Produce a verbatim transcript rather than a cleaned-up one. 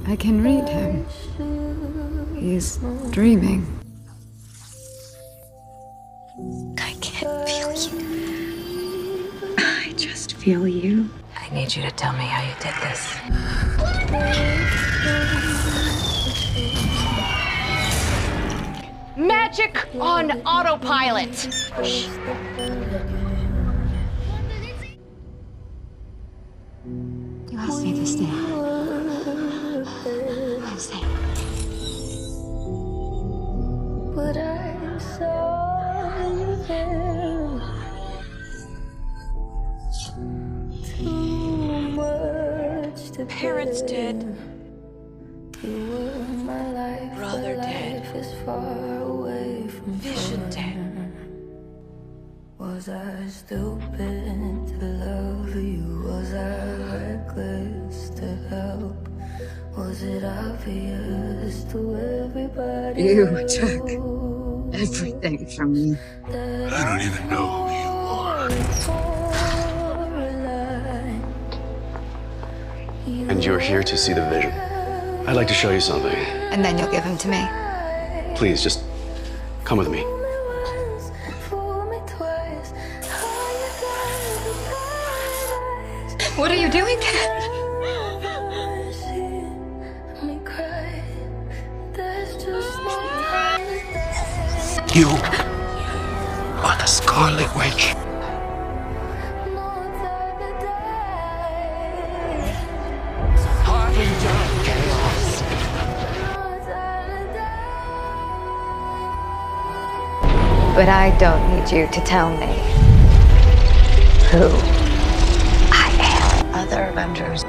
I can read him. He's dreaming. I can't feel you. I just feel you. I need you to tell me how you did this. Magic on autopilot. Shh. You asked me to stay. I'm staying. But I saw you there. Too much to Parents bear. did. You were my life, Brother but did. life is far away from Vision fair. did. Was I stupid to love you? Was I reckless to help? Was it obvious to everybody? You took everything from me. I don't even know who you are. And you're here to see the vision. I'd like to show you something. And then you'll give him to me. Please, just come with me. What are you doing? You are the Scarlet Witch. But I don't need you to tell me who I am. Other Avengers